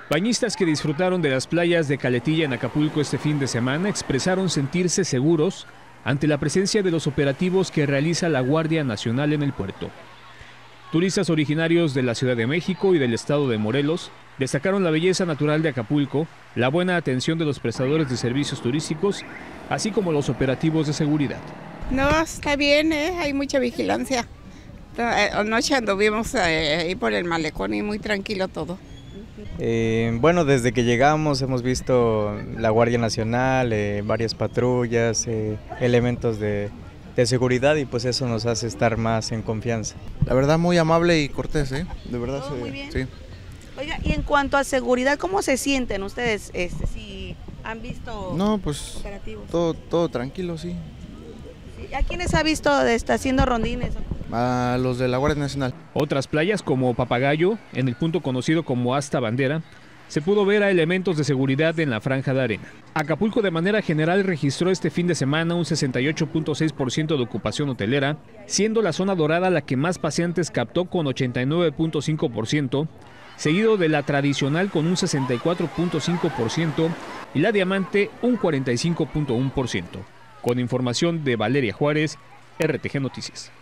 Bañistas que disfrutaron de las playas de Caletilla en Acapulco este fin de semana expresaron sentirse seguros ante la presencia de los operativos que realiza la Guardia Nacional en el puerto. Turistas originarios de la Ciudad de México y del estado de Morelos destacaron la belleza natural de Acapulco, la buena atención de los prestadores de servicios turísticos, así como los operativos de seguridad. No, está bien, hay mucha vigilancia. Anoche anduvimos ahí por el malecón y muy tranquilo todo. Bueno, desde que llegamos hemos visto la Guardia Nacional, varias patrullas, elementos de seguridad, y pues eso nos hace estar más en confianza. La verdad muy amable y cortés, de verdad. ¿Todo muy bien? Sí. Oiga, y en cuanto a seguridad, ¿cómo se sienten ustedes si han visto pues operativos? todo tranquilo, sí. ¿A quiénes ha visto haciendo rondines? A los de la Guardia Nacional. Otras playas como Papagayo, en el punto conocido como Asta Bandera, se pudo ver a elementos de seguridad en la franja de arena. Acapulco de manera general registró este fin de semana un 68.6% de ocupación hotelera, siendo la zona dorada la que más paseantes captó con 89.5%, seguido de la tradicional con un 64.5% y la diamante un 45.1%. Con información de Valeria Juárez, RTG Noticias.